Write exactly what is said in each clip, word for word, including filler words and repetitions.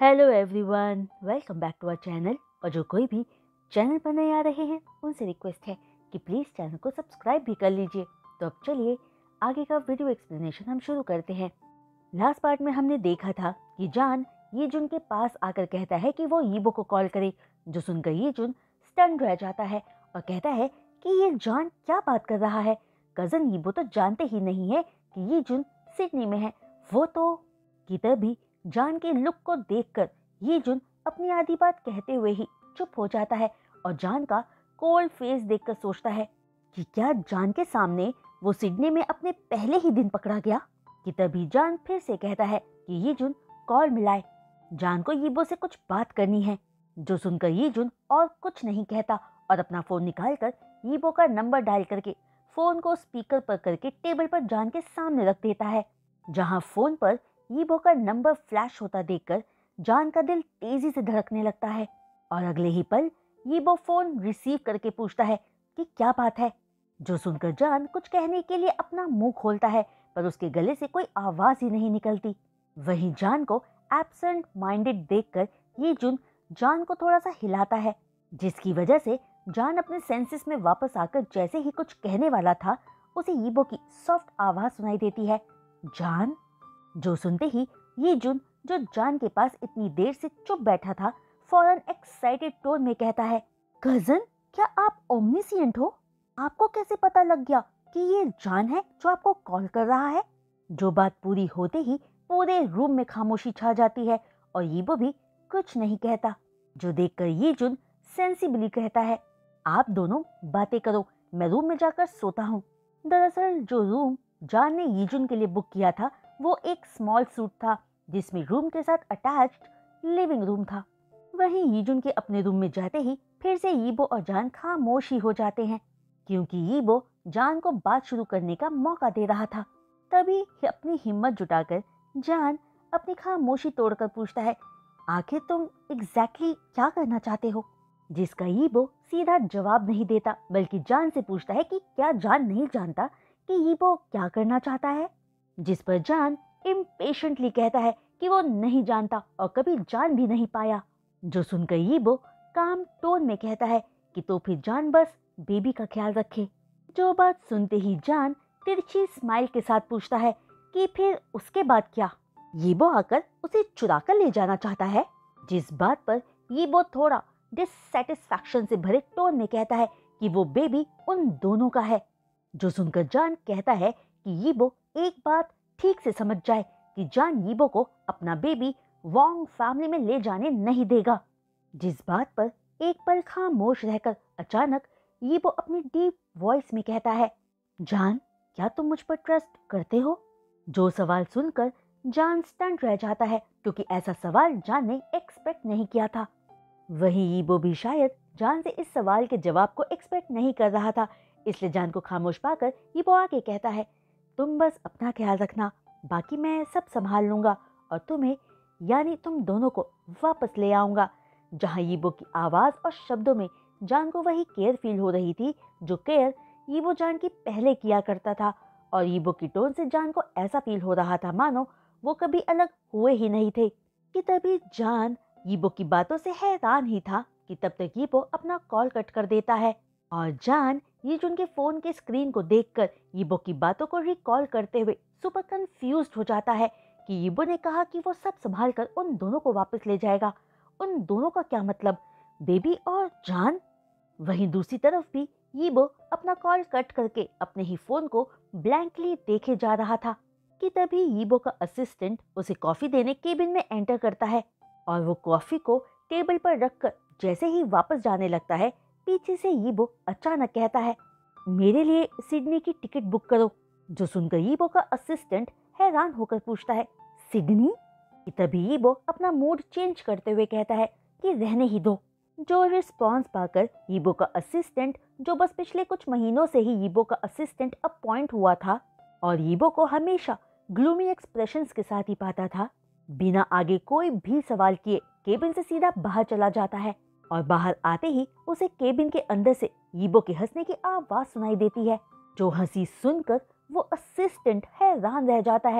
Hello everyone, welcome back to our channel. और जो कोई भी चैनल पर नए आ रहे हैं उनसे रिक्वेस्ट है कि प्लीज़ चैनल को सब्सक्राइब भी कर लीजिए। तो अब चलिए आगे का वीडियो एक्सप्लेनेशन हम शुरू करते हैं। लास्ट पार्ट में हमने देखा था कि जान ये जुन के पास आकर कहता है कि वो यीबो को कॉल करे, जो सुनकर ये जुन स्टन रह जाता है और कहता है कि ये जान क्या बात कर रहा है। कज़न यीबो तो जानते ही नहीं है कि ये जुन सिडनी में है। वो तो कि तभी जान के लुक को देखकर ये जुन अपनी आधी बात कहते हुए ही चुप हो जाता है और जान का कोल्ड फेस देखकर सोचता है कि क्या जान के सामने वो सिडनी में अपने पहले ही दिन पकड़ा गया। कि तभी जान फिर से कहता है कि ये जुन कॉल मिलाए, जान को यीबो से कुछ बात करनी है। जो सुनकर ये जुन और कुछ नहीं कहता और अपना फोन निकालकर यीबो का नंबर डायल करके फोन को स्पीकर पर करके टेबल पर जान के सामने रख देता है। जहां फोन पर यीबो का नंबर फ्लैश होता देखकर जान का दिल तेजी से धड़कने लगता है और अगले ही पल यीबो फोन रिसीव करके पूछता है कि क्या बात है। जो सुनकर जान कुछ कहने के लिए अपना मुंह खोलता है पर उसके गले से कोई आवाज ही नहीं निकलती। वहीं जान को एब्सेंट माइंडेड देखकर ये जुन जान को थोड़ा सा हिलाता है, जिसकी वजह से जान अपने सेंसेस में वापस आकर जैसे ही कुछ कहने वाला था उसे यीबो की सॉफ्ट आवाज सुनाई देती है, जान। जो सुनते ही ये जुन जो जान के पास इतनी देर से चुप बैठा था फौरन एक्साइटेड टोन में कहता है, कजन क्या आप ओमनिसिएंट हो? आपको कैसे पता लग गया कि ये जान है जो आपको कॉल कर रहा है? जो बात पूरी होते ही पूरे रूम में खामोशी छा जाती है और यीबो भी कुछ नहीं कहता। जो देखकर ये जुन सेंसिबली कहता है, आप दोनों बातें करो, मैं रूम में जाकर सोता हूँ। दरअसल जो रूम जान ने यीजुन के लिए बुक किया था वो एक स्मॉल सूट था जिसमें रूम के साथ अटैच्ड लिविंग रूम था। वहीं यीजुन के अपने रूम में जाते ही फिर से यीबो और जान खामोश ही हो जाते हैं, क्योंकि यीबो जान को बात शुरू करने का मौका दे रहा था। तभी अपनी हिम्मत जुटाकर जान अपनी खामोशी तोड़कर पूछता है, आखिर तुम एग्जैक्टली क्या करना चाहते हो? जिसका यीबो सीधा जवाब नहीं देता बल्कि जान से पूछता है कि क्या जान नहीं जानता कि यीबो क्या करना चाहता है। जिस पर जान इम्पेशेंटली कहता है कि वो नहीं जानता और कभी जान भी नहीं पाया। जो सुनकर यीबो काम टोन में कहता है कि तो फिर जान बस बेबी का ख्याल रखे। जो बात सुनते ही जान तिरछी स्माइल के साथ पूछता है कि फिर उसके बाद क्या? यीबो आकर उसे चुरा कर ले जाना चाहता है। जिस बात पर यीबो थोड़ा डिससैटिस्फैक्शन से भरे टोन में कहता है कि वो बेबी उन दोनों का है। जो सुनकर जान कहता है कि यीबो एक बात ठीक से समझ जाए कि जान यीबो को अपना बेबी वांग फैमिली में ले जाने नहीं देगा। जिस बात पर एक पल खामोश रहकर अचानक यीबो अपनी डीप वॉइस में कहता है, जान क्या तुम मुझ पर ट्रस्ट करते हो? जो सवाल सुनकर जान स्टन रह जाता है क्योंकि ऐसा सवाल जान ने एक्सपेक्ट नहीं किया था। वहीं यीबो भी शायद जान से इस सवाल के जवाब को एक्सपेक्ट नहीं कर रहा था, इसलिए जान को खामोश पाकर यीबो आके कहता है, तुम बस अपना ख्याल रखना, बाकी मैं सब संभाल लूंगा और तुम्हें यानी तुम दोनों को वापस ले आऊंगा। जहां यीबो की आवाज और शब्दों में जान को वही केयर फील हो रही थी जो केयर यीबो जान की पहले किया करता था, और यीबो की टोन से जान को ऐसा फील हो रहा था मानो वो कभी अलग हुए ही नहीं थे। कि तभी जान यीबो की बातों से हैरान ही था कि तब तक यीबो अपना कॉल कट कर देता है और जान यीजुन के फोन के स्क्रीन को देखकर यीबो की बातों को रिकॉल करते हुए सुपर कंफ्यूज्ड हो जाता है कि यीबो ने कहा कि वो सब संभाल कर उन दोनों को वापस ले जाएगा। उन दोनों का क्या मतलब, बेबी और जान? वहीं दूसरी तरफ भी यीबो अपना कॉल कट करके अपने ही फोन को ब्लैंकली देखे जा रहा था। कि तभी यीबो का असिस्टेंट उसे कॉफी देने केबिन में एंटर करता है और वो कॉफी को टेबल पर रखकर जैसे ही वापस जाने लगता है पीछे से यीबो अचानक कहता है, मेरे लिए सिडनी की टिकट बुक करो। जो सुनकर यीबो का असिस्टेंट हैरान होकर पूछता है, सिडनी? कि तभी यीबो अपना मूड चेंज करते हुए कहता है कि रहने ही दो। जो रिस्पॉन्स पाकर यीबो का असिस्टेंट, जो बस पिछले कुछ महीनों से ही यीबो का असिस्टेंट अपॉइंट हुआ था और यीबो को हमेशा ग्लूमी एक्सप्रेशंस के साथ ही पाता था, बिना आगे कोई भी सवाल किए केबिन से सीधा बाहर चला जाता है और बाहर आते ही उसे केबिन के अंदर से यीबो के हंसने की आवाज सुनाई देती है। जो हंसी सुनकर वो असिस्टेंट हैरान रह जाता है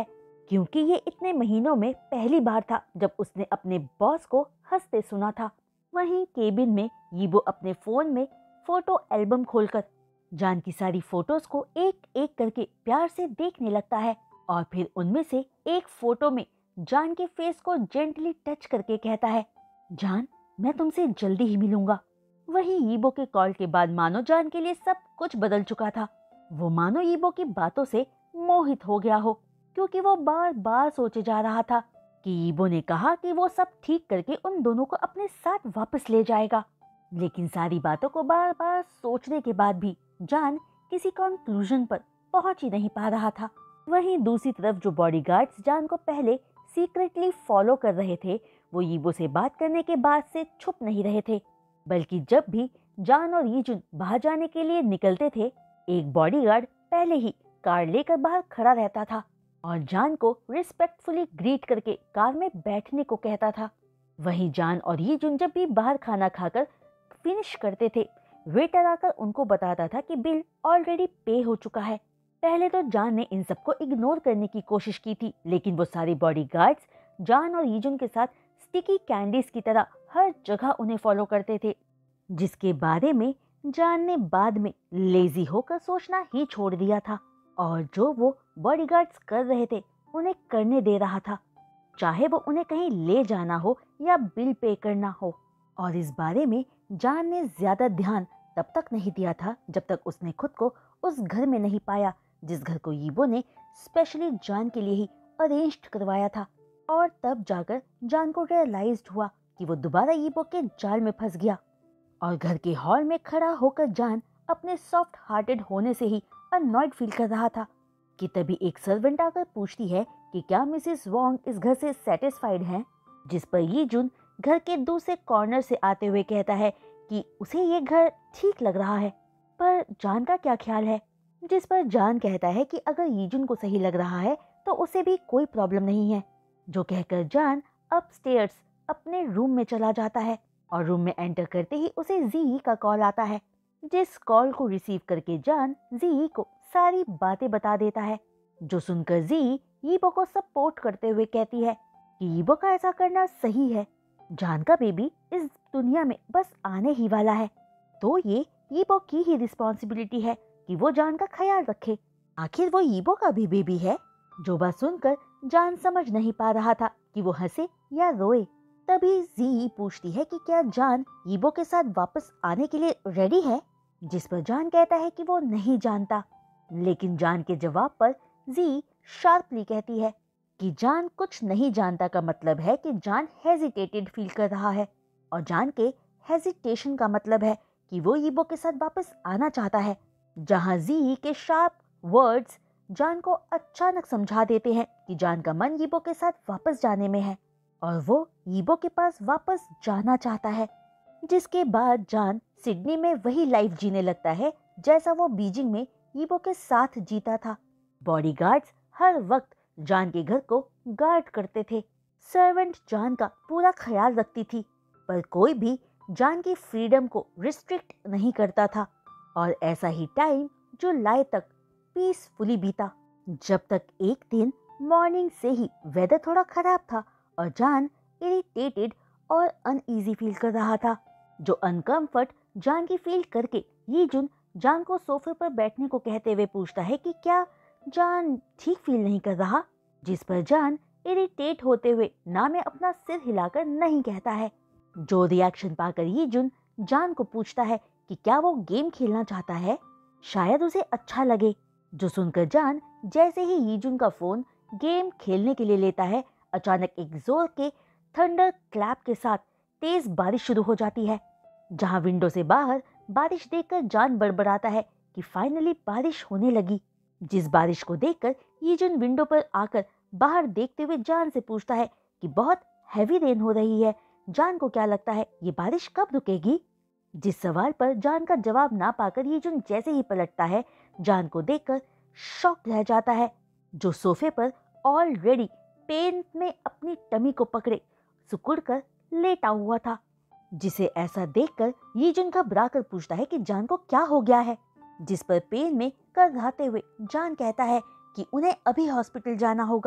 क्योंकि ये इतने महीनों में पहली बार था जब उसने अपने बॉस को हंसते सुना था। वहीं केबिन में यीबो अपने फोन में फोटो एल्बम खोलकर जान की सारी फोटोज को एक एक करके प्यार से देखने लगता है और फिर उनमें से एक फोटो में जान के फेस को जेंटली टच करके कहता है, जान मैं तुमसे जल्दी ही मिलूंगा। वहीं यीबो के कॉल के बाद मानो जान के लिए सब कुछ बदल चुका था। वो मानो यीबो की बातों से मोहित हो गया हो, क्योंकि वो बार बार सोचे जा रहा था कि यीबो ने कहा कि वो सब ठीक करके उन दोनों को अपने साथ वापस ले जाएगा। लेकिन सारी बातों को बार बार सोचने के बाद भी जान किसी कंक्लूजन पर पहुंच ही नहीं पा रहा था। वहीं दूसरी तरफ जो बॉडीगार्ड्स जान को पहले सीक्रेटली फॉलो कर रहे थे, वो यीबो से बात करने के बाद से छुप नहीं रहे थे, बल्कि जब भी जान और यीजुन बाहर जाने के लिए निकलते थे, एक बॉडीगार्ड पहले ही कार लेकर बाहर खड़ा रहता था और जान को रिस्पेक्टफुली ग्रीट करके कार में बैठने को कहता था। वहीं जान और यीजुन जब भी बाहर खाना खाकर फिनिश करते थे, वेटर आकर उनको बताता था कि बिल ऑलरेडी पे हो चुका है। पहले तो जान ने इन सबको इग्नोर करने की कोशिश की थी, लेकिन वो सारे बॉडीगार्ड्स जान और यीजुन के साथ स्टिकी कैंडीज की तरह हर जगह उन्हें फॉलो करते थे, जिसके बारे में जान ने बाद में लेजी होकर सोचना ही छोड़ दिया था और जो वो बॉडीगार्ड्स कर रहे थे उन्हें करने दे रहा था, चाहे वो उन्हें कहीं ले जाना हो या बिल पे करना हो। और इस बारे में जान ने ज्यादा ध्यान तब तक नहीं दिया था जब तक उसने खुद को उस घर में नहीं पाया जिस घर को यीबो ने स्पेशली जान के लिए ही अरेंज करवाया था। और तब जाकर जान को रियलाइज्ड हुआ कि वो दोबारा यीबो के जाल में फंस गया। और घर के हॉल में खड़ा होकर जान अपने सॉफ्ट हार्टेड होने से ही अननॉयड फील कर रहा था कि तभी एक सर्वेंट आकर पूछती है कि क्या मिसेस वोंग इस घर से सेटिस्फाइड हैं, जिस पर यीजुन घर के दूसरे कॉर्नर से आते हुए कहता है कि उसे ये घर ठीक लग रहा है, पर जान का क्या ख्याल है, जिस पर जान कहता है कि अगर यीजुन को सही लग रहा है तो उसे भी कोई प्रॉब्लम नहीं है। जो कहकर जान अपस्टेयर्स अपने रूम में चला जाता है और रूम में एंटर करते ही उसे जी का कॉल आता है, जिस कॉल को रिसीव करके जान जी को सारी बातें बता देता है, जो सुनकर जी यीबो को सपोर्ट करते हुए कहती है कि यीबो का ऐसा करना सही है, जान का बेबी इस दुनिया में बस आने ही वाला है, तो ये यीबो की ही रिस्पॉन्सिबिलिटी है कि वो जान का ख्याल रखे, आखिर वो यीबो का भी बेबी है। जो बात सुनकर जान समझ नहीं पा रहा था कि वो हंसे या रोए। तभी जी पूछती है कि क्या जान यीबो के साथ वापस आने के लिए रेडी है, जिस पर जान कहता है कि वो नहीं जानता। लेकिन जान के जवाब पर जी शार्पली कहती है कि जान कुछ नहीं जानता का मतलब है कि जान हेजिटेटेड फील कर रहा है, और जान के हेजिटेशन का मतलब है कि वो यीबो के साथ वापस आना चाहता है। जहां जी के शार्प वर्ड्स जान को अचानक समझा देते हैं कि जान का मन यीबो के साथ वापस जाने में है और वो यीबो के पास वापस जाना चाहता है। जिसके बाद जान सिडनी में वही लाइफ जीने लगता है जैसा वो बीजिंग में यीबो के साथ जीता था। बॉडीगार्ड्स हर वक्त जान के घर को गार्ड करते थे, सर्वेंट जान का पूरा ख्याल रखती थी, पर कोई भी जान की फ्रीडम को रिस्ट्रिक्ट नहीं करता था। और ऐसा ही टाइम जुलाई तक पीसफुली बीता, जब तक एक दिन मॉर्निंग से ही वेदर थोड़ा खराब था और जान इरिटेटेड और अनईजी फील कर रहा था। जो अनकंफर्ट जान की फील करके यीजुन जान को सोफे पर बैठने को कहते हुए पूछता है कि क्या जान ठीक फील नहीं कर रहा, जिस पर जान इरिटेट होते हुए ना में अपना सिर हिलाकर नहीं कहता है। जो रिएक्शन पाकर यीजुन जान को पूछता है कि क्या वो गेम खेलना चाहता है, शायद उसे अच्छा लगे। जो सुनकर जान जैसे ही यीजुन का फोन गेम खेलने के लिए लेता है, अचानक एक जोर के थंडर क्लैप के साथ तेज बारिश शुरू हो जाती है। जहां विंडो से बाहर बारिश देखकर जान बड़बड़ाता है कि फाइनली बारिश होने लगी। जिस बारिश को देखकर यीजुन विंडो पर आकर बाहर देखते हुए जान से पूछता है कि बहुत हैवी रेन हो रही है, जान को क्या लगता है ये बारिश कब रुकेगी। जिस सवाल पर जान का जवाब ना पाकर यीजुन जैसे ही पलटता है, जान को देखकर शॉक रह जाता है, जो सोफे पर ऑलरेडी पेन में अपनी टमी को पकड़े सिकुड़कर लेटा हुआ था। जिसे ऐसा देखकर यीजुन घबरा कर पूछता है कि जान को क्या हो गया है, जिस पर पेन में करहाते हुए जान कहता है कि उन्हें अभी हॉस्पिटल जाना होगा।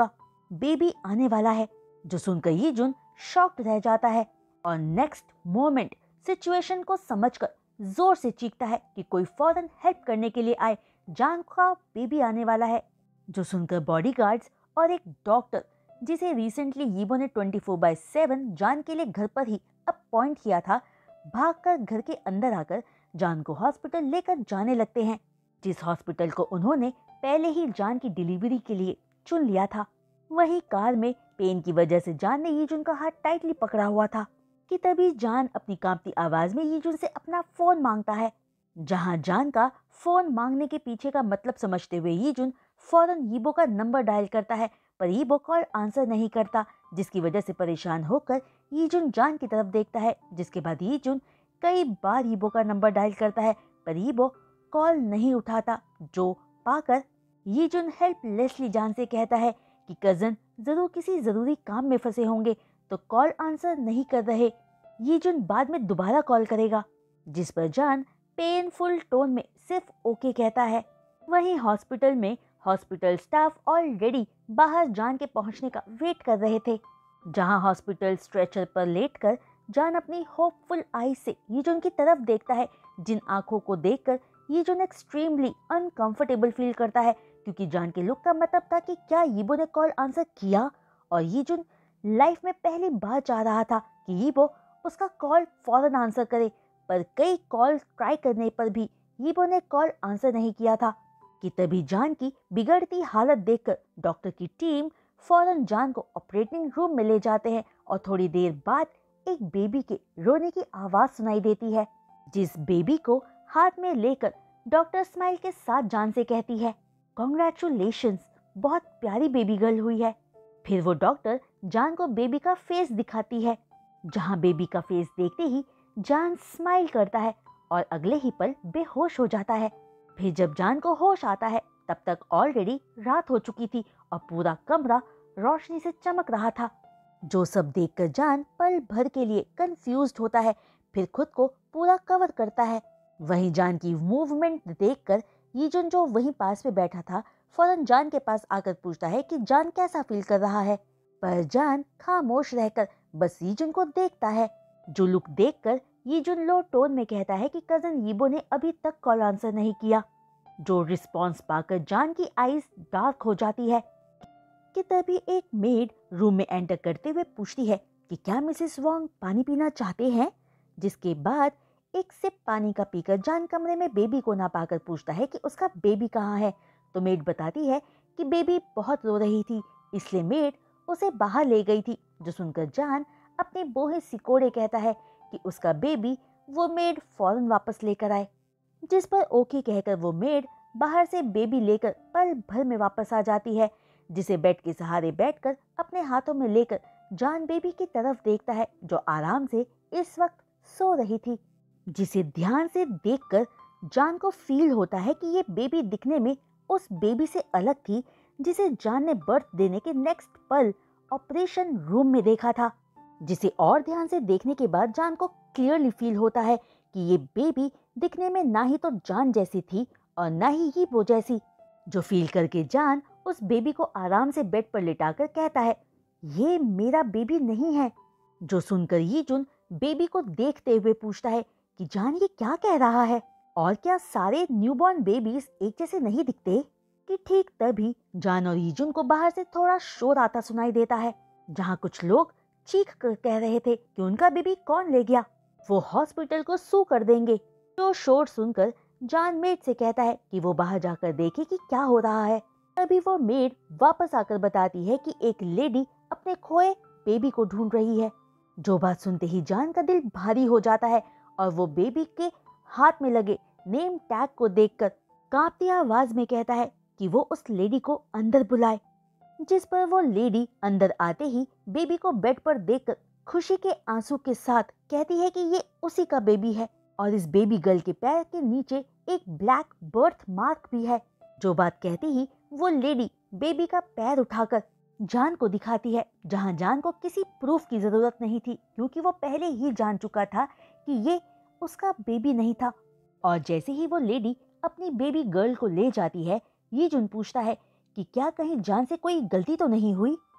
बेबी आने वाला है। जो सुनकर यीजुन शॉक्ड रह जाता है और नेक्स्ट मोमेंट सिचुएशन को समझकर जोर से चीखता है कि कोई फौरन हेल्प करने के लिए आए, जान का बेबी आने वाला है। जो सुनकर बॉडीगार्ड्स और एक डॉक्टर जिसे रिसेंटली यीबो ने ट्वेंटी फोर बाय सेवन जान के लिए घर पर ही अपॉइंट किया था, भागकर घर के अंदर आकर जान को हॉस्पिटल लेकर जाने लगते हैं, जिस हॉस्पिटल को उन्होंने पहले ही जान की डिलीवरी के लिए चुन लिया था। वही कार में पेन की वजह से जान ने यीजुन का हाथ टाइटली पकड़ा हुआ था कि तभी जान अपनी कांपती आवाज में यीजुन से अपना फोन मांगता है। जहां जान का फोन मांगने के पीछे का मतलब समझते हुए यीजुन फौरन यीबो का नंबर डायल करता है, पर यीबो कॉल आंसर नहीं करता, जिसकी वजह से परेशान होकर यीजुन जान की तरफ देखता है। जिसके बाद यीजुन कई बार यीबो का नंबर डायल करता है, पर यीबो कॉल नहीं उठाता। जो पाकर यीजुन हेल्पलेसली जान से कहता है कि कजन जरूर किसी जरूरी काम में फंसे होंगे तो कॉल आंसर नहीं कर रहे, यीजुन बाद में दोबारा कॉल करेगा। जिस पर जान पेनफुल टोन में सिर्फ ओके कहता है। वहीं हॉस्पिटल में हॉस्पिटल स्टाफ ऑलरेडी बाहर जान के पहुंचने का वेट कर रहे थे। जहां हॉस्पिटल स्ट्रेचर पर लेटकर जान अपनी होपफुल आई से यीजुन की तरफ देखता है, जिन आंखों को देखकर यीजुन एक्सट्रीमली अनकंफर्टेबल फील करता है, क्योंकि जान के लुक का मतलब था कि क्या यीबो ने कॉल आंसर किया। और यीजुन लाइफ में पहली बार चाह रहा था कि यीबो उसका कॉल फौरन आंसर करे, पर कई कॉल ट्राई करने पर भी यीबो ने कॉल आंसर नहीं किया था कि तभी जान की बिगड़ती हालत देखकर डॉक्टर की टीम फौरन जान को ऑपरेटिंग रूम में ले जाते हैं और थोड़ी देर बाद एक बेबी के रोने की आवाज सुनाई देती है। जिस बेबी को हाथ में लेकर डॉक्टर स्माइल के साथ जान से कहती है, कॉन्ग्रेचुलेशंस, बहुत प्यारी बेबी गर्ल हुई है। फिर वो डॉक्टर जान को बेबी का फेस दिखाती है, जहां बेबी का फेस देखते ही जान स्माइल करता है और अगले ही पल बेहोश हो जाता है। फिर जब जान को होश आता है तब तक ऑलरेडी रात हो चुकी थी और पूरा कमरा रोशनी से चमक रहा था। जो सब देखकर जान पल भर के लिए कंफ्यूज्ड होता है, फिर खुद को पूरा कवर करता है। वहीं जान की मूवमेंट देखकर यीजुन जो वहीं पास में बैठा था फौरन जान के पास आकर पूछता है कि जान कैसा फील कर रहा है, पर जान खामोश रहकर बस यीजुन को देखता है। जो लुक देखकर यीजुन लो टोन में कहता है कि कजन यीबो ने अभी तक कॉल आंसर नहीं किया। जो रिस्पॉन्स पाकर जान की आईज डार्क हो जाती है कि तभी एक मेड रूम में एंटर करते हुए पूछती है कि क्या मिसेस वोंग पानी पीना चाहते हैं। जिसके बाद एक सिप पानी का पीकर जान कमरे में बेबी को ना पाकर पूछता है कि उसका बेबी कहाँ है। तो मेड बताती है कि बेबी बहुत रो रही थी, इसलिए मेड उसे बाहर ले गई थी। जो सुनकर जान अपने बोहे सिकोड़े कहता है कि उसका बेबी वो मेड फौरन वापस लेकर आए। जिस पर ओके कहकर वो मेड बाहर से बेबी लेकर पल भर में वापस आ जाती है, जिसे बेड के सहारे बैठकर अपने हाथों में लेकर जान बेबी की तरफ देखता है, जो आराम से इस वक्त सो रही थी। जिसे ध्यान से देखकर जान को फील होता है कि ये बेबी दिखने में उस बेबी से अलग थी जिसे जान ने बर्थ देने के नेक्स्ट पल ऑपरेशन रूम में देखा था। जिसे और ध्यान से देखने के बाद जान को क्लियरली फील होता है कि ये बेबी दिखने में ना ही तो जान जैसी थी और ना ही ही वो जैसी। जो फील करके जान उस बेबी को आराम से बेड पर लिटाकर कहता है, ये मेरा बेबी नहीं है। जो सुनकर यीजुन बेबी को देखते हुए पूछता है कि जान ये क्या कह रहा है, और क्या सारे न्यूबॉर्न बेबीज एक जैसे नहीं दिखते। कि ठीक तभी जान और यीजुन को बाहर से थोड़ा शोर आता सुनाई देता है, जहाँ कुछ लोग चीख कर कह रहे थे कि उनका बेबी कौन ले गया, वो हॉस्पिटल को सू कर देंगे। जो शोर सुनकर जान मेड से कहता है कि वो बाहर जाकर देखे कि क्या हो रहा है। तभी वो मेड वापस आकर बताती है कि एक लेडी अपने खोए बेबी को ढूंढ रही है। जो बात सुनते ही जान का दिल भारी हो जाता है और वो बेबी के हाथ में लगे नेम टैग को देखकर कांपती आवाज में कहता है कि वो उस लेडी को अंदर बुलाए। जिस पर वो लेडी अंदर आते ही बेबी को बेड पर देखकर खुशी के आंसू के साथ कहती है कि ये उसी का बेबी है और इस बेबी गर्ल के पैर के नीचे एक ब्लैक बर्थ मार्क भी है। जो बात कहती ही वो लेडी बेबी का पैर उठाकर जान को दिखाती है, जहां जान को किसी प्रूफ की जरूरत नहीं थी, क्योंकि वो पहले ही जान चुका था कि ये उसका बेबी नहीं था। और जैसे ही वो लेडी अपनी बेबी गर्ल को ले जाती है, यीजुन पूछता है कि क्या कहीं जान से कोई गलती तो नहीं हुई।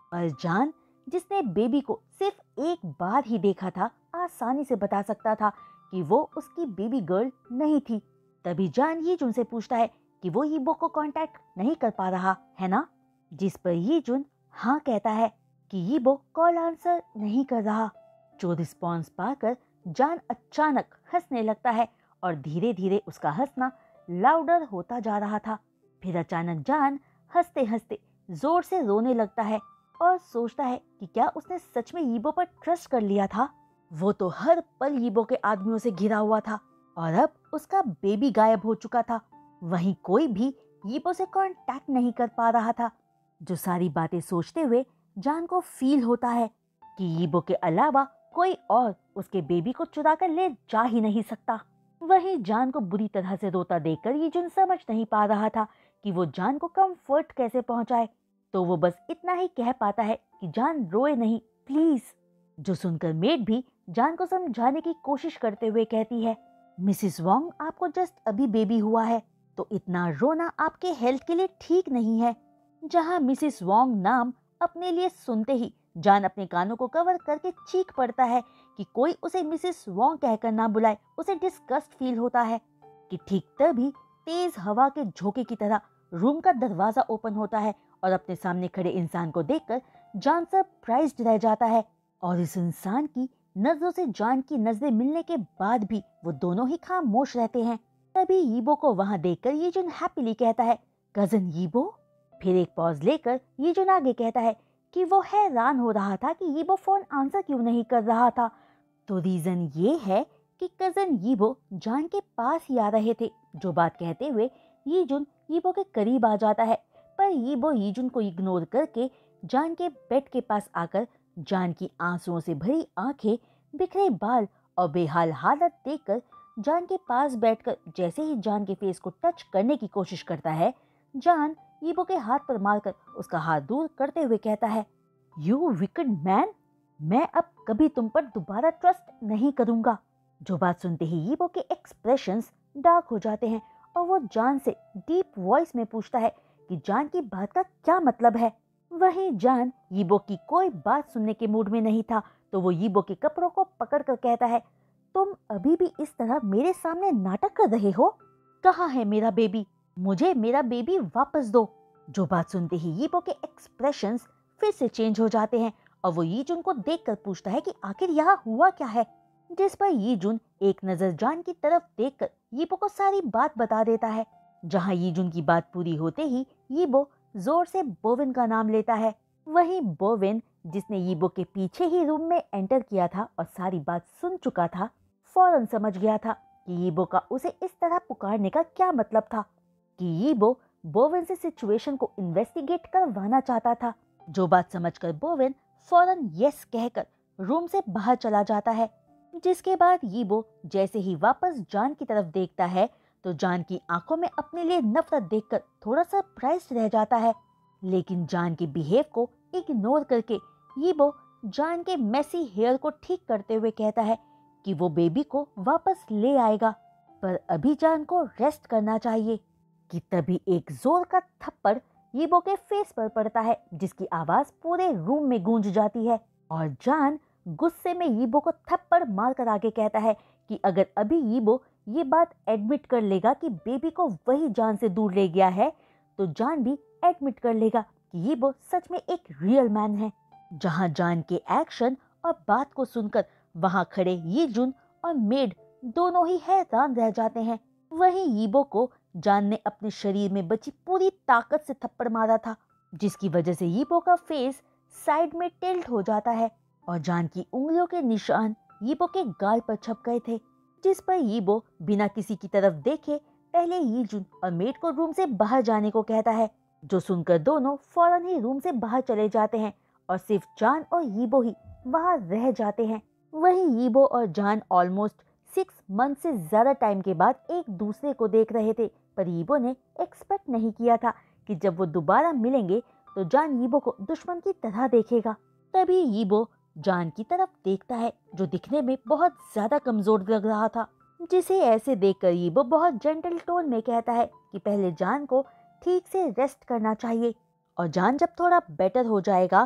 और जान, जिसने बेबी को सिर्फ एक बार ही देखा था, आसानी से बता सकता था कि वो उसकी बेबी गर्ल नहीं थी। तभी जान यीजुन से पूछता है कि वो यीबो को कांटेक्ट नहीं कर पा रहा है ना, जिस पर यीजुन हाँ कहता है कि यीबो कॉल आंसर नहीं कर रहा। जो रिस्पॉन्स पाकर जान अचानक हंसने लगता है और धीरे धीरे उसका हंसना लाउडर होता जा रहा था। फिर अचानक जान हंसते हंसते जोर से रोने लगता है और सोचता है कि क्या उसने सच में यीबो पर ट्रस्ट कर लिया था। वो तो हर पल यीबो के आदमियों से घिरा हुआ था और अब उसका बेबी गायब हो चुका था। वहीं कोई भी यीबो से कांटेक्ट नहीं कर पा रहा था। जो सारी बातें सोचते हुए जान को फील होता है कि यीबो के अलावा कोई और उसके बेबी को चुरा कर ले जा ही नहीं सकता। वहीं जान को बुरी तरह से रोता देखकर यीजुन समझ नहीं पा रहा था कि वो जान को कंफर्ट कैसे पहुंचाए, तो वो बस इतना ही कह पाता है कि जान रोए नहीं प्लीज। जो सुनकर मेड भी जान को समझाने की कोशिश करते हुए कहती है, मिसिस वोंग, आपको जस्ट अभी बेबी हुआ है तो इतना रोना आपके हेल्थ के लिए ठीक नहीं है। जहां मिसिस वोंग नाम अपने लिए सुनते ही जान अपने कानों को कवर करके चीख पड़ता है कि कोई उसे मिसिस वोंग कहकर ना बुलाए, उसे डिस्गस्ट फील होता है। कि ठीक तभी तेज हवा के झोंके की तरह रूम का दरवाजा ओपन होता है और अपने सामने खड़े इंसान को देखकर जान सरप्राइज्ड रह जाता है। और इस इंसान की नजरों से जान की नजरें मिलने के बाद भी वो दोनों ही खामोश रहते हैं। तभी यीबो को वहां देखकर यीजुन हैप्पीली कहता है, कजन यीबो। फिर एक पॉज लेकर यीजुन आगे कहता है कि वो हैरान हो रहा था कि यीबो फोन आंसर क्यों नहीं कर रहा था। तो रीजन ये है कि कजन यीबो जान के पास ही आ रहे थे। जो बात कहते हुए यीजुन यीबो के करीब आ जाता है, पर यीबो यीजुन को इग्नोर करके जान के बेड के पास आकर जान की आंसुओं से भरी आंखें, बिखरे बाल और बेहाल हालत देखकर जान के पास बैठकर जैसे ही जान के फेस को टच करने की कोशिश करता है, जान यीबो के हाथ पर मारकर उसका हाथ दूर करते हुए कहता है, यू विकेड मैन, मैं अब कभी तुम पर दोबारा ट्रस्ट नहीं करूंगा। जो बात सुनते ही यीबो के एक्सप्रेशंस डार्क हो जाते हैं और वो जान से डीप वॉइस में पूछता है कि जान की बात का क्या मतलब है। वहीं जान यीबो की कोई बात सुनने के मूड में नहीं था, तो वो यीबो के कपड़ों को पकड़कर कहता है, तुम अभी भी इस तरह मेरे सामने नाटक कर रहे हो? कहाँ है मेरा बेबी? मुझे मेरा बेबी वापस दो। जो बात सुनते ही यीबो के एक्सप्रेशंस फिर से चेंज हो जाते हैं और वो यीजुन को देखकर पूछता है कि आखिर यहाँ हुआ क्या है। जिस पर यीजुन एक नजर जान की तरफ देखकर यीबो को सारी बात बता देता है। जहाँ यीजुन की बात पूरी होते ही यीबो जोर से बोविन का नाम लेता है। वहीं बोविन, जिसने यीबो के पीछे ही रूम में एंटर किया था और सारी बात सुन चुका था, फौरन समझ गया था कि यीबो का उसे इस तरह पुकारने का क्या मतलब था। कि यीबो बोविन से सिचुएशन को इन्वेस्टिगेट करवाना चाहता था। जो बात समझकर बोविन फौरन यस कहकर रूम से बाहर चला जाता है। जिसके बाद यीबो जैसे ही वापस जान की तरफ देखता है तो जान की आंखों में अपने लिए नफरत देखकर थोड़ा सरप्राइज रह जाता है। लेकिन जान के बिहेव को इग्नोर करके यीबो जान के मेसी हेयर को ठीक करते हुए कहता है कि वो बेबी को वापस ले आएगा, पर अभी जान को रेस्ट करना चाहिए। कि तभी एक जोर का थप्पड़ यीबो के फेस पर पड़ता है, जिसकी आवाज पूरे रूम में गूंज जाती है। और जान गुस्से में यीबो को थप्पड़ मारकर आगे कहता है कि अगर अभी यीबो ये बात एडमिट कर लेगा कि बेबी को वही जान से दूर ले गया है, तो जान भी एडमिट कर लेगा कि यीबो सच में एक रियल मैन है। जहां जान के एक्शन और बात को सुनकर वहां खड़े यीजुन और मेड दोनों ही हैरान रह जाते हैं। वहीं यीबो को जान ने अपने शरीर में बची पूरी ताकत से थप्पड़ मारा था, जिसकी वजह से यीबो का फेस साइड में टिल्ट हो जाता है और जान की उंगलियों के निशान यीबो के गाल पर छप गए थे। जिस पर यीबो बिना किसी की तरफ देखे पहले यीजुन और मेड को रूम से बाहर जाने को कहता है। जो सुनकर दोनों फौरन ही रूम से बाहर चले जाते हैं और सिर्फ जान और यीबो ही वहां रह जाते हैं। वहीं यीबो और जान ऑलमोस्ट सिक्स मंथ से ज्यादा टाइम के बाद एक दूसरे को देख रहे थे, पर यीबो ने एक्सपेक्ट नहीं किया था कि जब वो दोबारा मिलेंगे तो जान यीबो को दुश्मन की तरह देखेगा। तभी यीबो जान की तरफ देखता है, जो दिखने में बहुत ज्यादा कमजोर लग रहा था। जिसे ऐसे देखकर यीबो बहुत जेंटल टोन में कहता है कि पहले जान को ठीक से रेस्ट करना चाहिए और जान जब थोड़ा बेटर हो जाएगा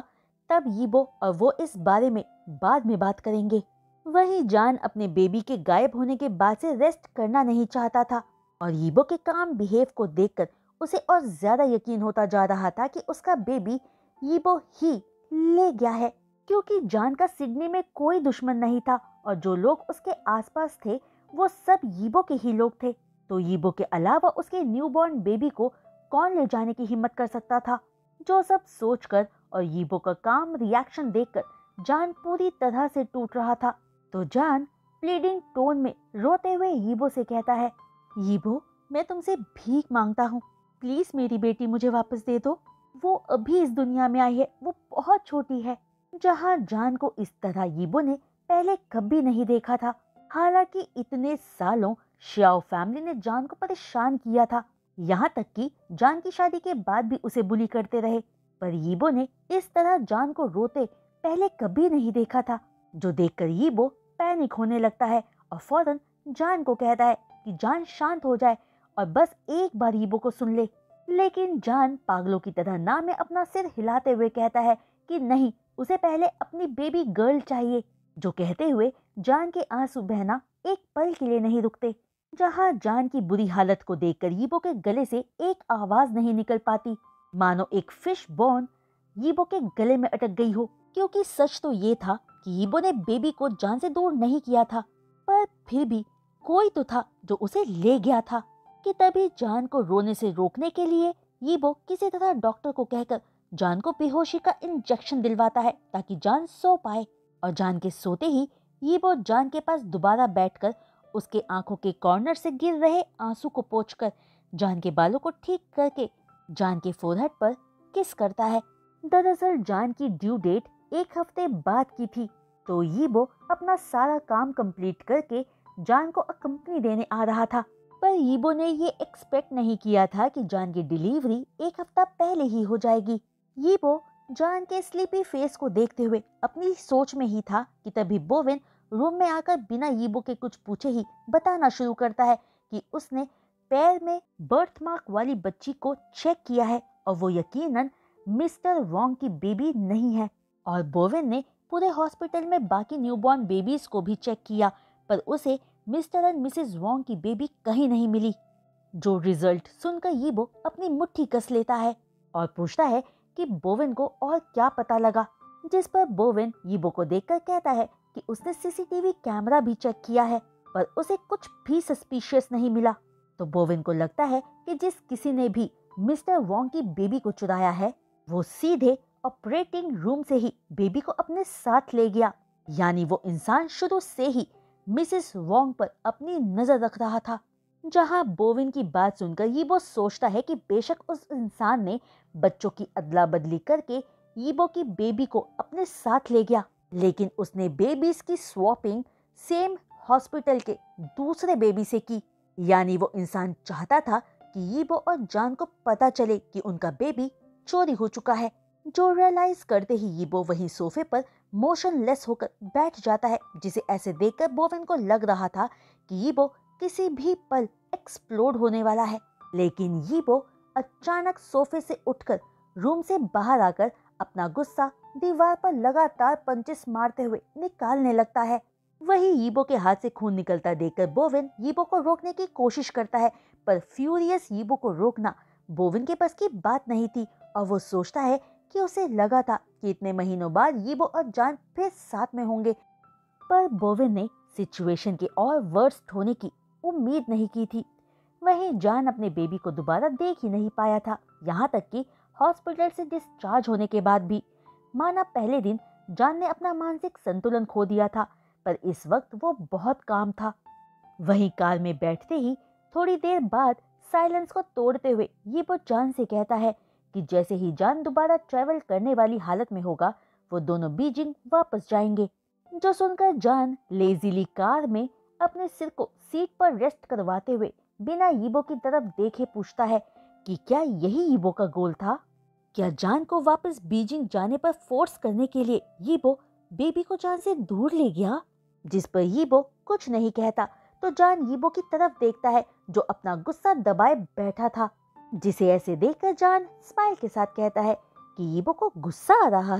तब यीबो और वो इस बारे में बाद में बात करेंगे। वहीं जान अपने बेबी के गायब होने के बाद से रेस्ट करना नहीं चाहता था और यीबो के काम बिहेव को देखकर उसे और ज्यादा यकीन होता जा रहा था कि उसका बेबी यीबो ही ले गया है, क्योंकि जान का सिडनी में कोई दुश्मन नहीं था और जो लोग उसके आसपास थे वो सब यीबो के ही लोग थे। तो यीबो के अलावा उसके न्यूबॉर्न बेबी को कौन ले जाने की हिम्मत कर सकता था। जो सब सोचकर और यीबो का काम रिएक्शन देखकर जान पूरी तरह से टूट रहा था। तो जान प्लीडिंग टोन में रोते हुए यीबो से कहता है, यीबो मैं तुमसे भीख मांगता हूँ, प्लीज मेरी बेटी मुझे वापस दे दो। वो अभी इस दुनिया में आई है, वो बहुत छोटी है। जहाँ जान को इस तरह यीबो ने पहले कभी नहीं देखा था। हालांकि इतने सालों श्याओ फैमिली ने जान को परेशान किया था, यहाँ तक कि जान की शादी के बाद भी उसे बुली करते रहे, पर यीबो ने इस तरह जान को रोते पहले कभी नहीं देखा था। जो देखकर यीबो पैनिक होने लगता है और फौरन जान को कहता है कि जान शांत हो जाए और बस एक बार यीबो को सुन ले। लेकिन जान पागलों की तरह ना में अपना सिर हिलाते हुए कहता है कि नहीं, उसे पहले अपनी बेबी गर्ल चाहिए। जो कहते हुए जान के आंसू बहना एक पल के लिए नहीं रुकते। जहां जान की बुरी हालत को देखकर यीबो के गले से एक आवाज नहीं निकल पाती, मानो एक फिश बोन यीबो के गले में अटक गई हो। क्योंकि सच तो ये था कि यीबो ने बेबी को जान से दूर नहीं किया था, पर फिर भी कोई तो था जो उसे ले गया था। कि तभी जान को रोने से रोकने के लिए यीबो किसी तरह डॉक्टर को कहकर जान को बेहोशी का इंजेक्शन दिलवाता है ताकि जान सो पाए। और जान के सोते ही यीबो जान के पास दोबारा बैठकर उसके आंखों के कॉर्नर से गिर रहे आंसू को पोंछकर जान के बालों को ठीक करके जान के फोरहेड पर किस करता है। दरअसल जान की ड्यू डेट एक हफ्ते बाद की थी, तो यीबो अपना सारा काम कंप्लीट करके जान को कंपनी देने आ रहा था। पर यीबो ने ये एक्सपेक्ट नहीं किया था कि जान की डिलीवरी एक हफ्ता पहले ही हो जाएगी। यीबो जान के स्लीपी फेस को देखते हुए अपनी सोच में ही था कि तभी बोवेन रूम में आकर बिना यीबो के कुछ पूछे ही बताना शुरू करता है कि उसने पैर में बर्थ मार्क वाली बच्ची को चेक किया है और वो यकीनन मिस्टर वोंग की बेबी नहीं है। और बोवेन ने पूरे हॉस्पिटल में बाकी न्यूबॉर्न बेबीज को भी चेक किया, पर उसे मिस्टर एंड मिसेस वोंग की बेबी कहीं नहीं मिली। जो रिजल्ट सुनकर यीबो अपनी मुट्ठी कस लेता है और पूछता है कि बोवेन को और क्या पता लगा, जिस पर बोवेन यीबो को देखकर कहता है कि उसने सीसीटीवी कैमरा भी चेक किया है, पर उसे कुछ भी सस्पिशियस नहीं मिला। तो बोवेन को लगता है कि जिस किसी ने भी मिस्टर वोंग की बेबी को चुराया है वो सीधे ऑपरेटिंग रूम से ही बेबी को अपने साथ ले गया, यानी वो इंसान शुरू से ही मिसेस वोंग पर अपनी नजर रख रहा था। जहां बोवेन की बात सुनकर यीबो सोचता है कि बेशक उस इंसान ने बच्चों की अदला बदली करके यीबो की बेबी को अपने साथ ले गया, लेकिन उसने बेबीज की स्वैपिंग सेम हॉस्पिटल के दूसरे बेबी से की, यानी वो इंसान चाहता था कि यीबो और जान को पता चले कि उनका बेबी चोरी हो चुका है। जो रियलाइज करते ही यीबो वहीं सोफे पर मोशनलेस होकर बैठ जाता है, जिसे ऐसे देखकर बोवेन को लग रहा था कि यीबो किसी भी पल एक्सप्लोड होने वाला है। लेकिन यीबो अचानक सोफे से उठकर रूम से बाहर आकर अपना गुस्सा दीवार पर लगातार पंचेस मारते हुए निकालने लगता है। वही यीबो के हाथ से खून निकलता देखकर बोवेन यीबो को रोकने की कोशिश करता है, पर फ्यूरियस यीबो को रोकना बोवेन के बस की बात नहीं थी और वो सोचता है कि उसे लगा था कि इतने महीनों बाद यीबो और जान फिर साथ में होंगे, पर बोवेन ने सिचुएशन के और वर्स्ट होने की उम्मीद नहीं की थी। वहीं जान अपने बेबी को दोबारा देख ही नहीं पाया था, यहाँ तक कि हॉस्पिटल से डिस्चार्ज होने के बाद भी। माना पहले दिन जान ने अपना मानसिक संतुलन खो दिया था, पर इस वक्त वो बहुत काम था। वहीं कार में बैठते ही थोड़ी देर बाद साइलेंस को तोड़ते हुए यीबो जान से कहता है कि जैसे ही जान दोबारा ट्रेवल करने वाली हालत में होगा वो दोनों बीजिंग वापस जाएंगे। जो सुनकर जान लेजीली कार में अपने सिर को सीट पर रेस्ट करवाते हुए बिना यीबो की तरफ देखे पूछता है कि क्या यही यीबो का गोल था। क्या जान को वापस बीजिंग जाने पर फोर्स करने के लिए यीबो बेबी को जान से दूर ले गया। जिस पर यीबो कुछ नहीं कहता, तो जान यीबो की तरफ देखता है जो अपना गुस्सा दबाए बैठा था, जिसे ऐसे देखकर जान स्माइल के साथ कहता है कि यीबो को गुस्सा आ रहा है,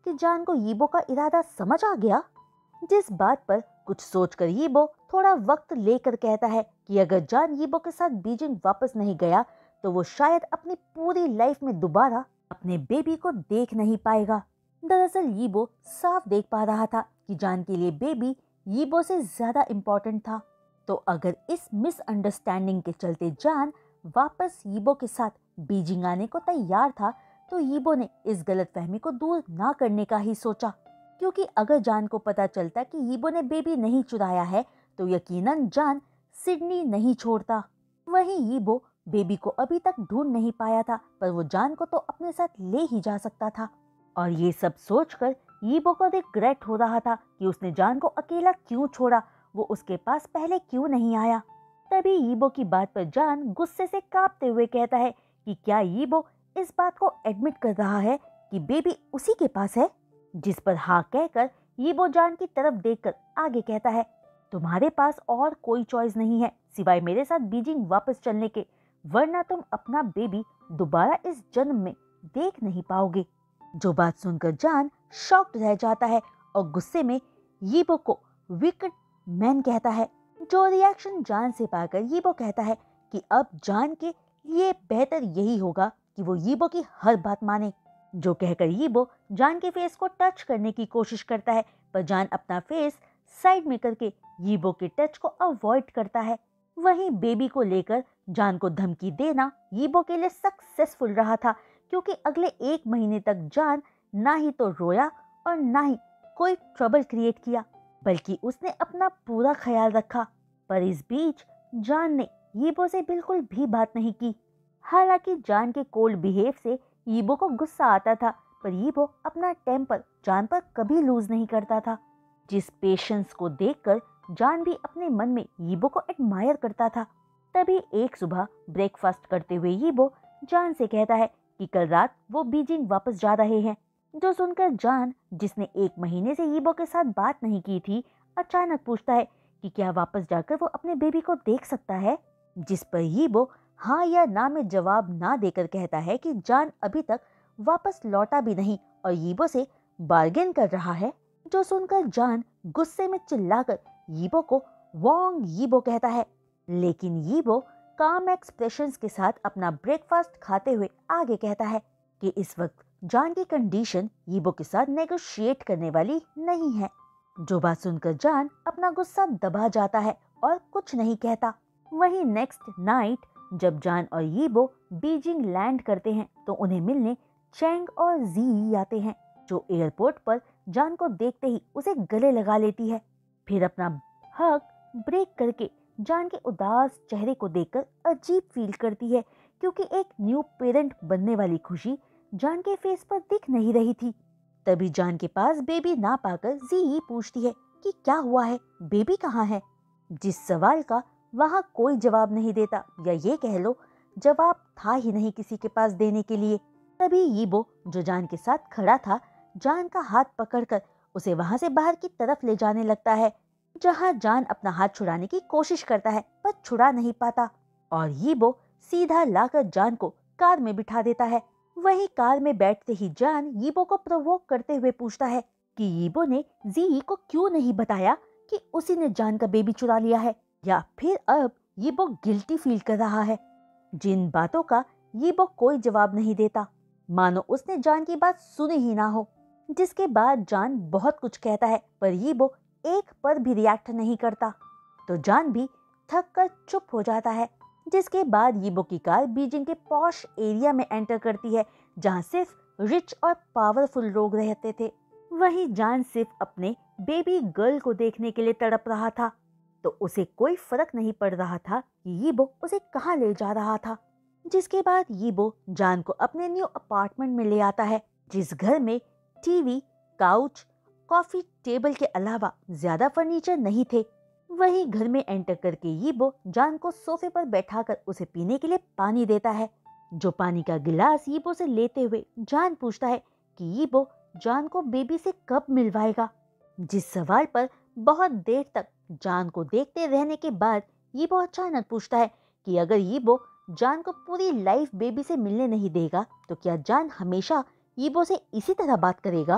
कि जान को यीबो का इरादा समझ आ गया। जिस बात पर कुछ सोचकर यीबो थोड़ा वक्त लेकर कहता है कि अगर जान यीबो के साथ बीजिंग वापस नहीं गया तो वो शायद अपनी पूरी लाइफ में दोबारा अपने बेबी को देख नहीं पाएगा। दरअसल यीबो साफ देख पा रहा था कि जान के लिए बेबी यीबो से ज्यादा इम्पोर्टेंट था। तो अगर इस मिसअंडरस्टैंडिंग के चलते जान वापस यीबो के साथ बीजिंग आने को तैयार था तो यीबो ने इस गलतफहमी को दूर ना करने का ही सोचा, क्योंकि अगर जान को पता चलता कि यीबो ने बेबी नहीं चुराया है तो यकीनन जान सिडनी नहीं छोड़ता। वहीं यीबो बेबी को अभी तक ढूंढ नहीं पाया था, पर वो जान को तो अपने साथ ले ही जा सकता था। और ये सब सोचकर यीबो को रिग्रेट हो रहा था कि उसने जान को अकेला क्यों छोड़ा, वो उसके पास पहले क्यों नहीं आया। तभी यीबो की बात पर जान गुस्से से कांपते हुए कहता है कि क्या यीबो इस बात को एडमिट कर रहा है कि बेबी उसी के पास है। जिस पर हाँ कहकर यीबो जान की तरफ देखकर आगे कहता है, तुम्हारे पास और कोई चॉइस नहीं है सिवाय मेरे साथ बीजिंग वापस चलने के, वरना तुम अपना बेबी दोबारा इस जन्म में देख नहीं पाओगे। जो बात सुनकर जान शॉक्ड रह जाता है और गुस्से में यीबो को विकेट मैन कहता है। जो रिएक्शन जान से पाकर यीबो कहता है कि अब जान के लिए बेहतर यही होगा कि वो यीबो की हर बात माने। जो कहकर यीबो जान के फेस को टच करने की कोशिश करता है, पर जान अपना फेस साइड में करके यीबो के टच को अवॉइड करता है। वहीं बेबी को लेकर जान को धमकी देना यीबो के लिए सक्सेसफुल रहा था, क्योंकि अगले एक महीने तक जान ना ही तो रोया और ना ही कोई ट्रबल क्रिएट किया, बल्कि उसने अपना पूरा ख्याल रखा। पर इस बीच जान ने यीबो से बिल्कुल भी बात नहीं की। हालांकि जान के कोल्ड बिहेव से यीबो को गुस्सा आता था, पर यीबो अपना टेम्पर जान पर कभी लूज नहीं करता था। जिस पेशेंस को देखकर जान भी अपने मन में यीबो को एडमायर करता था। तभी एक सुबह ब्रेकफास्ट करते हुए यीबो जान से कहता है कि कल रात वो बीजिंग वापस जा रहे हैं। जो सुनकर जान, जिसने एक महीने से यीबो के साथ बात नहीं की थी, अचानक पूछता है कि क्या वापस जाकर वो अपने बेबी को देख सकता है। जिस पर यीबो हाँ या ना में जवाब ना देकर कहता है कि जान अभी तक वापस लौटा भी नहीं और यीबो से बार्गेन कर रहा है। जो सुनकर जान गुस्से में चिल्लाकर यीबो को वॉन्ग यीबो कहता है, लेकिन यीबो काम एक्सप्रेशंस के साथ अपना ब्रेकफास्ट खाते हुए आगे कहता है कि इस वक्त जान की कंडीशन यीबो के साथ नेगोशिएट करने वाली नहीं है। जो बात सुनकर जान अपना गुस्सा दबा जाता है और कुछ नहीं कहता। वहीं नेक्स्ट नाइट जब जान और यीबो बीजिंग लैंड करते हैं तो उन्हें मिलने चैंग और जी आते हैं, जो एयरपोर्ट पर जान को देखते ही उसे गले लगा लेती है। फिर अपना हक ब्रेक करके जान के उदास चेहरे को देखकर अजीब फील करती है, क्योंकि एक न्यू पेरेंट बनने वाली खुशी जान के फेस पर दिख नहीं रही थी। तभी जान के पास बेबी ना पाकर जी पूछती है कि क्या हुआ है, बेबी कहाँ है। जिस सवाल का वहाँ कोई जवाब नहीं देता, या ये कह लो जवाब था ही नहीं किसी के पास देने के लिए। तभी यीबो, जो जान के साथ खड़ा था, जान का हाथ पकड़कर उसे वहां से बाहर की तरफ ले जाने लगता है, जहां जान अपना हाथ छुड़ाने की कोशिश करता है पर छुड़ा नहीं पाता और यीबो सीधा लाकर जान को कार में बिठा देता है। वहीं कार में बैठते ही जान यीबो को प्रोवोक करते हुए पूछता है कि यीबो ने जी को क्यों नहीं बताया कि उसी ने जान का बेबी चुरा लिया है, या फिर अब यीबो गिल्टी फील कर रहा है। जिन बातों का यीबो कोई जवाब नहीं देता, मानो उसने जान की बात सुनी ही ना हो। जिसके बाद जान बहुत कुछ कहता है पर यीबो एक पर भी रिएक्ट नहीं करता, तो जान भी थक कर चुप हो जाता है। जिसके बाद यीबो की कार बीजिंग के पॉश एरिया में एंटर करती है, जहां सिर्फ रिच और पावरफुल लोग रहते थे। वहीं जान सिर्फ अपने बेबी गर्ल को देखने के लिए तड़प रहा था, तो उसे कोई फर्क नहीं पड़ रहा था कि यीबो उसे कहाँ ले जा रहा था। जिसके बाद यीबो जान को अपने न्यू अपार्टमेंट में ले आता है, जिस घर में टीवी, काउच, कॉफी टेबल के अलावा ज्यादा फर्नीचर नहीं थे। वहीं घर में एंटर करके यीबो जान को सोफे पर बैठाकर उसे पीने के लिए पानी देता है। जो पानी का गिलास यीबो से लेते हुए जान पूछता है कि यीबो जान को बेबी से कब मिलवाएगा। जिस सवाल पर बहुत देर तक जान को देखते रहने के बाद यीबो अचानक पूछता है कि अगर यीबो जान को पूरी लाइफ बेबी से मिलने नहीं देगा तो क्या जान हमेशा यीबो से इसी तरह बात करेगा।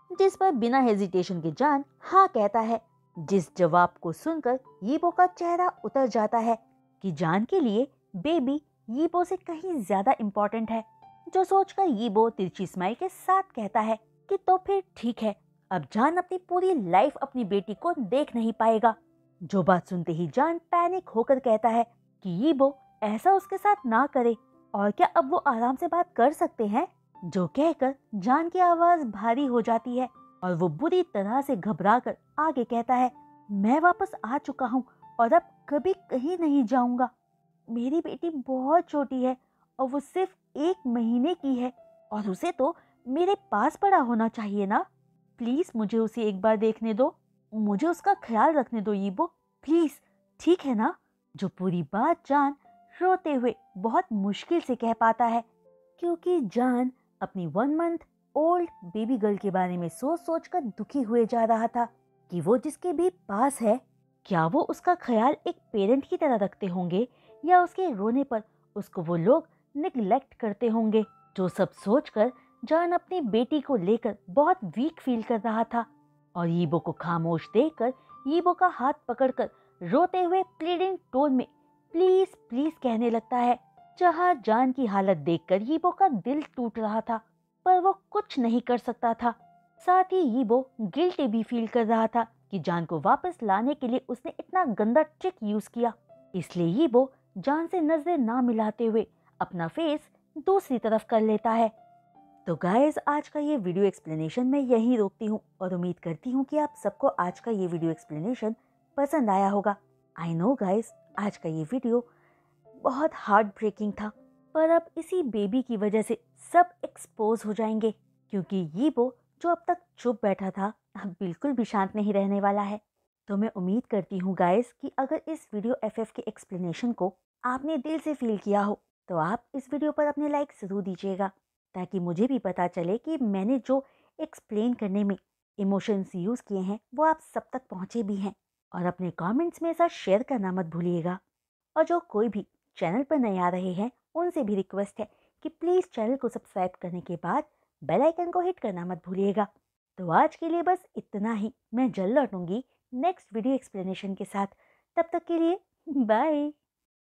जिस पर बिना हेजिटेशन के जान हाँ कहता है। जिस जवाब को सुनकर यीबो का चेहरा उतर जाता है कि जान के लिए बेबी यीबो से कहीं ज्यादा इम्पोर्टेंट है। जो सोचकर यीबो तिरछी स्माइल के साथ कहता है कि तो फिर ठीक है, अब जान अपनी पूरी लाइफ अपनी बेटी को देख नहीं पाएगा। जो बात सुनते ही जान पैनिक होकर कहता है कि यीबो ऐसा उसके साथ ना करे, और क्या अब वो आराम से बात कर सकते हैं। जो कहकर जान की आवाज भारी हो जाती है और वो बुरी तरह से घबराकर आगे कहता है, मैं वापस आ चुका हूँ और अब कभी कहीं नहीं जाऊंगा। मेरी बेटी बहुत छोटी है और वो सिर्फ एक महीने की है, और उसे तो मेरे पास पड़ा होना चाहिए ना। प्लीज मुझे उसे एक बार देखने दो, मुझे उसका ख्याल रखने दो यीबो, प्लीज, ठीक है ना। जो पूरी बात जान रोते हुए बहुत मुश्किल से कह पाता है, क्योंकि जान अपनी one month old baby girl के बारे में सोच सोच कर दुखी हुए जा रहा था कि वो जिसके भी पास है, क्या वो उसका ख्याल एक पेरेंट की तरह रखते होंगे या उसके रोने पर उसको वो लोग निगलेक्ट करते होंगे। जो सब सोचकर जान अपनी बेटी को लेकर बहुत वीक फील कर रहा था, और यीबो को खामोश देखकर यीबो का हाथ पकड़कर रोते हुए प्लीडिंग टोन में प्लीज प्लीज कहने लगता है। जहाँ जान की हालत देखकर यीबो का दिल टूट रहा था, पर वो कुछ नहीं कर सकता था। साथ ही यीबो गिल्टी भी फील कर रहा था कि जान को वापस लाने के लिए उसने इतना गंदा ट्रिक यूज किया। इसलिए यीबो जान से नजरें ना मिलाते हुए अपना फेस दूसरी तरफ कर लेता है। तो गाइस, आज का ये वीडियो एक्सप्लेनेशन मैं यहीं रोकती हूँ, और उम्मीद करती हूँ कि आप सबको आज का ये वीडियो एक्सप्लेनेशन पसंद आया होगा। आई नो गाइस, आज का ये वीडियो बहुत हार्ट ब्रेकिंग था, पर अब इसी बेबी की वजह से सब एक्सपोज हो जाएंगे, क्योंकि यीबो जो अब तक चुप बैठा था अब बिल्कुल भी शांत नहीं रहने वाला है। तो मैं उम्मीद करती हूँ गाइस कि अगर इस वीडियो एफएफ के एक्सप्लेनेशन को आपने दिल से फील किया हो तो आप इस वीडियो पर अपने लाइक जरूर दीजिएगा, ताकि मुझे भी पता चले कि मैंने जो एक्सप्लेन करने में इमोशंस यूज़ किए हैं वो आप सब तक पहुँचे भी हैं। और अपने कमेंट्स में ऐसा शेयर करना मत भूलिएगा। और जो कोई भी चैनल पर नए आ रहे हैं उनसे भी रिक्वेस्ट है कि प्लीज़ चैनल को सब्सक्राइब करने के बाद बेल आइकन को हिट करना मत भूलिएगा। तो आज के लिए बस इतना ही। मैं जल्द लौटूंगी नेक्स्ट वीडियो एक्सप्लेनेशन के साथ। तब तक के लिए बाय।